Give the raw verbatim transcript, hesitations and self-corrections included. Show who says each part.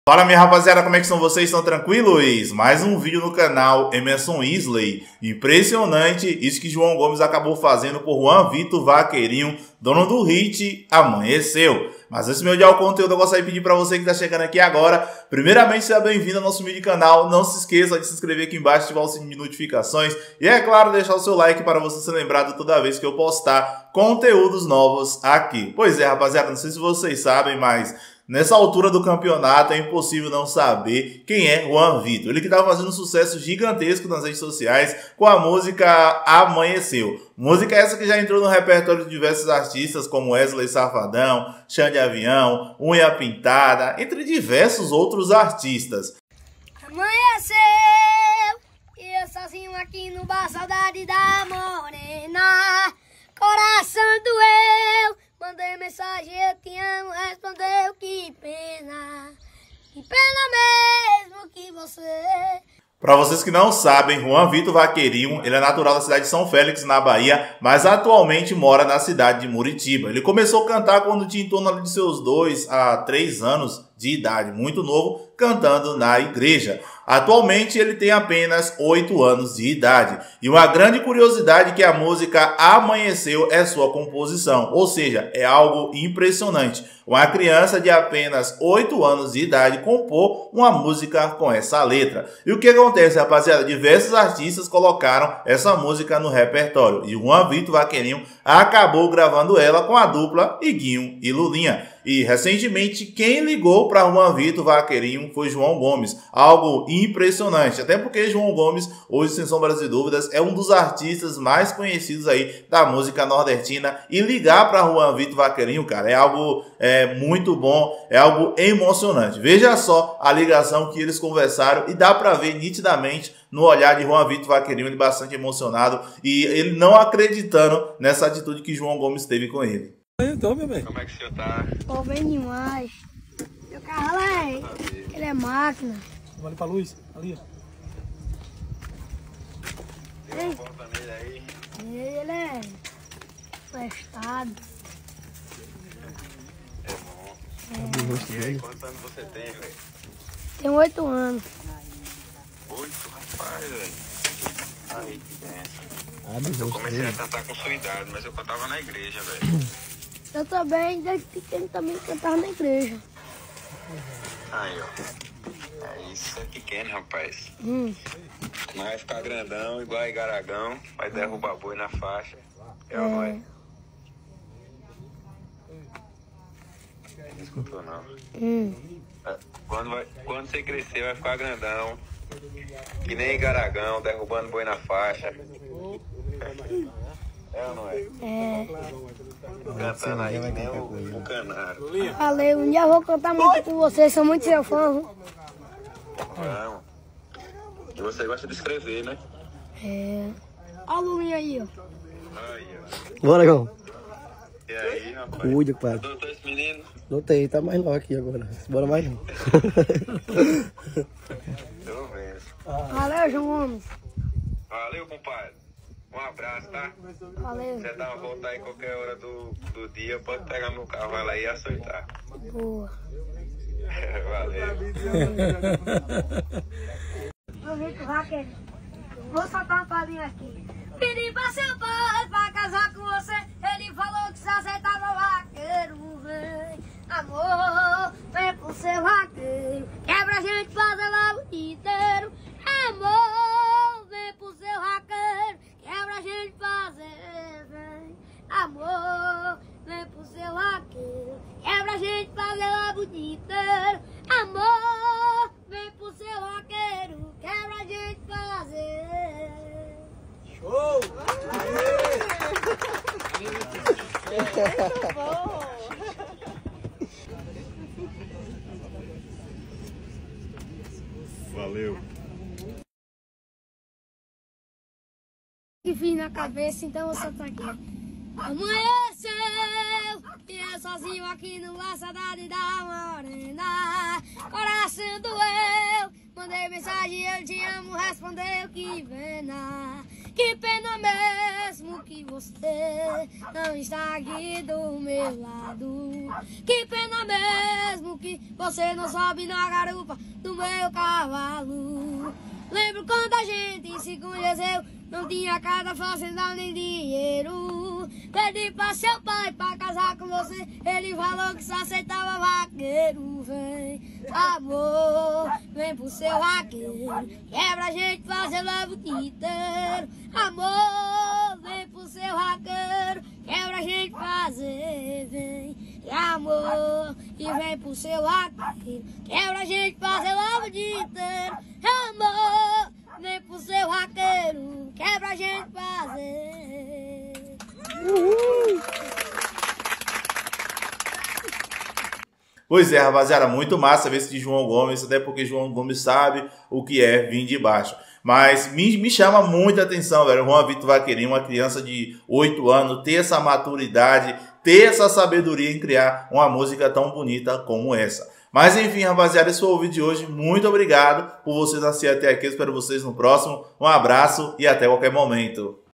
Speaker 1: Fala minha rapaziada, como é que são vocês? Estão tranquilos? Mais um vídeo no canal Emerson Isley. Impressionante isso que João Gomes acabou fazendo por Juan Vitor Vaqueirinho, dono do hit Amanheceu. Mas antes de eu olhar o conteúdo, eu gostaria de pedir para você que está chegando aqui agora, primeiramente seja bem-vindo ao nosso mini canal. Não se esqueça de se inscrever aqui embaixo, ativar o sininho de notificações e, é claro, deixar o seu like para você ser lembrado toda vez que eu postar conteúdos novos aqui. Pois é, rapaziada, não sei se vocês sabem, mas nessa altura do campeonato é impossível não saber quem é Juan Vitor. Ele que estava fazendo um sucesso gigantesco nas redes sociais com a música Amanheceu. Música essa que já entrou no repertório de diversos artistas como Wesley Safadão, Xande Avião, Unha Pintada, entre diversos outros artistas.
Speaker 2: Amanheceu e eu sozinho aqui no bar, saudade da morena, coração doeu. Mandei mensagem, eu te amo, respondeu, que pena, que pena mesmo que você...
Speaker 1: Para vocês que não sabem, Juan Vitor Vaqueirinho, ele é natural da cidade de São Félix, na Bahia, mas atualmente mora na cidade de Muritiba. Ele começou a cantar quando tinha em torno de seus dois a três anos de idade, muito novo, cantando na igreja. Atualmente ele tem apenas oito anos de idade. E uma grande curiosidade é que a música Amanheceu é sua composição, ou seja, é algo impressionante. Uma criança de apenas oito anos de idade compor uma música com essa letra. E o que acontece, rapaziada? Diversos artistas colocaram essa música no repertório. E Juan Vitor Vaqueirinho acabou gravando ela com a dupla Iguinho e Lulinha. E recentemente quem ligou para Juan Vitor Vaqueirinho foi João Gomes. Algo impressionante, até porque João Gomes, hoje sem sombras de dúvidas, é um dos artistas mais conhecidos aí da música nordestina. E ligar para Juan Vitor Vaqueirinho, cara, é algo é, muito bom, é algo emocionante. Veja só a ligação que eles conversaram e dá para ver nitidamente no olhar de Juan Vitor Vaqueirinho, ele bastante emocionado e ele não acreditando nessa atitude que João Gomes teve com ele.
Speaker 3: Então, meu bem.
Speaker 4: Como é que o senhor tá?
Speaker 2: Pô, bem demais. Meu carro é, ele é máquina.
Speaker 3: Vamos ali pra luz, ali.
Speaker 4: Tem uma porta nele aí.
Speaker 2: Ele é prestado.
Speaker 4: É bom.
Speaker 2: É.
Speaker 4: E aí, quantos anos você tem, velho?
Speaker 2: Tem oito anos.
Speaker 4: Oito, rapaz, velho. Aí, que benção.
Speaker 3: Abre
Speaker 4: Eu
Speaker 3: o
Speaker 4: comecei a cantar com sua idade, mas eu cantava na igreja, velho.
Speaker 2: Eu também, desde pequeno, também cantava na igreja.
Speaker 4: Aí, ó. É isso, é pequeno, rapaz.
Speaker 2: Hum.
Speaker 4: Mas vai ficar grandão, igual a Igaragão, vai derrubar boi na faixa. É ou não é? Não escutou, não.
Speaker 2: Hum.
Speaker 4: Quando, vai, quando você crescer, vai ficar grandão. Que nem Igaragão, derrubando boi na faixa. É ou não é?
Speaker 2: É.
Speaker 4: Cantando aí que nem o, o canário.
Speaker 2: Valeu, um dia eu vou cantar muito com vocês, sou muito seu fã. Viu?
Speaker 4: Vamos. E você gosta de escrever, né?
Speaker 2: É. Olha o Lulinha aí, ó.
Speaker 4: Aí, ó.
Speaker 3: Bora, Gão.
Speaker 4: E aí, rapaz?
Speaker 3: Cuide, pai.
Speaker 4: Adotou esse menino?
Speaker 3: Notei, tá mais logo aqui agora. Bora mais não.
Speaker 4: Eu vejo.
Speaker 2: Valeu, João Gomes.
Speaker 4: Valeu, compadre. Um abraço, tá?
Speaker 2: Valeu.
Speaker 4: Se você dá uma volta aí qualquer hora do, do dia, pode pegar meu carro, vai lá e açoitar.
Speaker 2: Boa.
Speaker 4: Valeu.
Speaker 2: Meu Vitor Vaqueirinho. Vou soltar uma palhinha aqui. Pedi pra seu pai pra casar com você. Ele falou que se aceitava vaqueiro, vem. Amor, vem pro seu vaqueiro. Quebra a gente fazer lá o dia inteiro. Amor, vem pro seu vaqueiro. Quebra a gente fazer, vem. Amor, vem pro seu vaqueiro. Quebra a gente fazer lá o dia inteiro. Amor, vem pro seu vaqueiro. Quebra a gente fazer.
Speaker 3: Show!
Speaker 2: Muito bom!
Speaker 1: Valeu.
Speaker 2: Que fiz na cabeça, então eu só tô aqui. Amanheceu e eu sozinho aqui no bar, saudade da morena, coração doeu. Mandei mensagem, eu te amo, respondeu, que pena, Que pena mesmo que você não está aqui do meu lado. Que pena mesmo que você não sobe na garupa do meu cavalo. Lembro quando a gente se conheceu, não tinha casa, fazenda nem dinheiro. Pedi pra seu pai pra casar com você, ele falou que só aceitava vaqueiro. Vem, amor, vem pro seu vaqueiro, quebra a gente fazer logo o dia inteiro. Amor, vem pro seu vaqueiro, quebra a gente fazer, vem. Amor, e vem pro seu vaqueiro, quebra a gente fazer logo o dia inteiro. Amor, vem pro seu vaqueiro, quebra a gente fazer. Uhul.
Speaker 1: Pois é, rapaziada, muito massa ver esse de João Gomes, até porque João Gomes sabe o que é vir de baixo. Mas me, me chama muita atenção, velho, o Juan Vitor Vaqueirinho, uma criança de oito anos, ter essa maturidade, ter essa sabedoria em criar uma música tão bonita como essa. Mas enfim, rapaziada, esse foi o vídeo de hoje. Muito obrigado por vocês assistirem até aqui. Eu espero vocês no próximo. Um abraço e até qualquer momento.